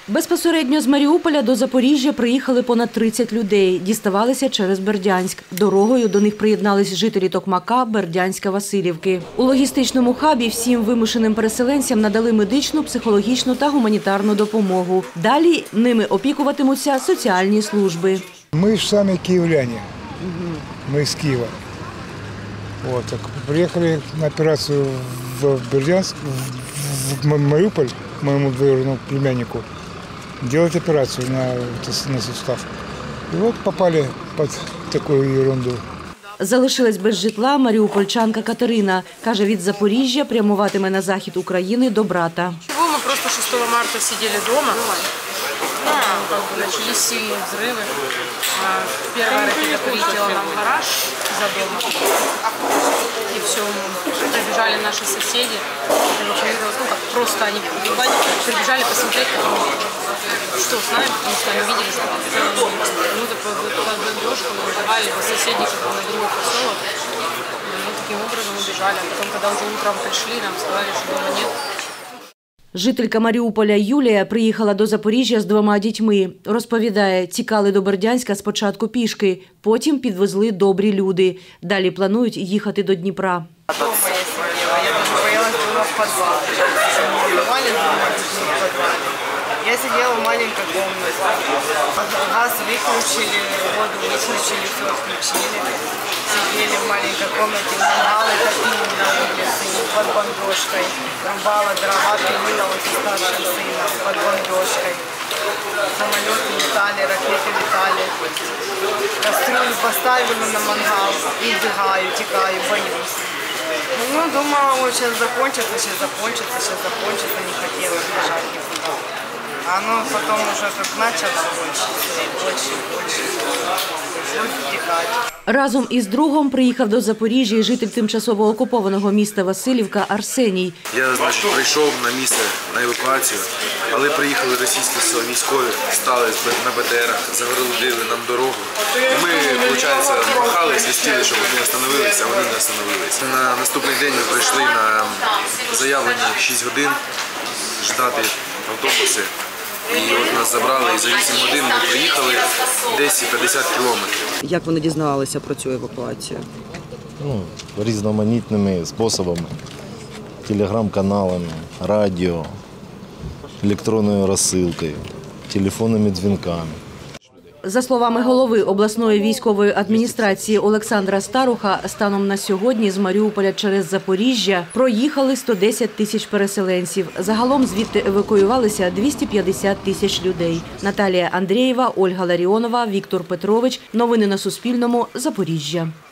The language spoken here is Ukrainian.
Безпосередньо з Маріуполя до Запоріжжя приїхали понад 30 людей. Діставалися через Бердянськ. Дорогою до них приєднались жителі Токмака, Бердянська, Василівки. У логістичному хабі всім вимушеним переселенцям надали медичну, психологічну та гуманітарну допомогу. Далі ними опікуватимуться соціальні служби. Ми ж самі київляни. Ми з Києва. Так, приїхали на операцію в Бердянськ, в Маріуполь, моєму двоюродному племяннику, делать операцию на сустав. И попали под такую ерунду. Залишилась без житла маріупольчанка Катерина. Каже, від Запоріжжя прямуватиме на захід України до брата. Мы просто 6 марта сидели дома. Начались сильные взрывы. Первая ракета полетела нам в гараж за домом. И все, прибежали наши соседи. Просто они прибежали посмотреть, что с нами, потому что они видели, что под бомбежку вызывали соседей на другой поселок. Мы таким образом убежали. А потом, когда уже утром пришли, нам сказали, что дома нет. Жителька Маріуполя Юлія приїхала до Запоріжжя з 2 дітьми. Розповідає, тікали до Бердянська спочатку пішки, потім підвезли добрі люди. Далі планують їхати до Дніпра. Дома я сидела, я даже боялась дома в подвал. Я сидела в маленькой комнате. Газ выключили, воду выключили, все отключили. Сидели в маленькой комнате, мангалы топили на улице под бомбежкой. Рубала дрова, пилила вот и старшим сыном под бомбежкой. Самолеты летали, ракеты летали. Кастрюлю поставили на мангал и бегаю, текаю, боюсь. Ну, думала, вот сейчас закончится, не хотела бежать никуда. А оно потом уже как начало больше втекать. Разом із другом приїхав до Запоріжжя житель тимчасово окупованого міста Василівка Арсеній. Я, прийшов на місце на евакуацію, але приїхали російські військові, стали на БТРах, загородили нам дорогу. Ми, виходить, махали, свистіли, щоб вони остановилися, а вони не остановилися. На наступний день ми прийшли на заявлені 6 годин ждати автобуси. І от нас забрали, і за 8 годин ми приїхали десь 50 кілометрів. Як вони дізнавалися про цю евакуацію? Різноманітними способами. Телеграм-каналами, радіо, електронною розсилкою, телефонними дзвінками. За словами голови обласної військової адміністрації Олександра Старуха, станом на сьогодні з Маріуполя через Запоріжжя проїхали 110 тисяч переселенців. Загалом звідти евакуювалися 250 тисяч людей. Наталія Андрієва, Ольга Ларіонова, Віктор Петрович. Новини на Суспільному. Запоріжжя.